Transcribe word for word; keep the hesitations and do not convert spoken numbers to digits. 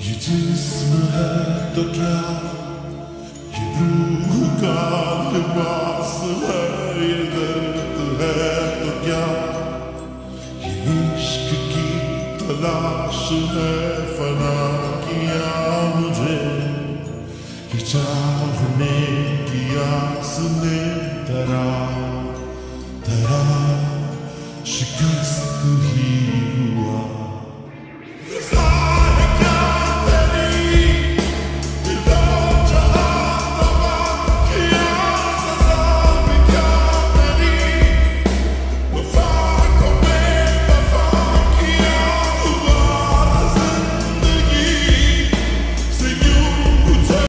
ये जिस्म है तो क्या, ये रूह का लिबास है, ये दर्द है तो क्या, ये इश्क की तलाश है, फना किया मुझे ये चाहने की आस ने तरा तरा शिकस्त ही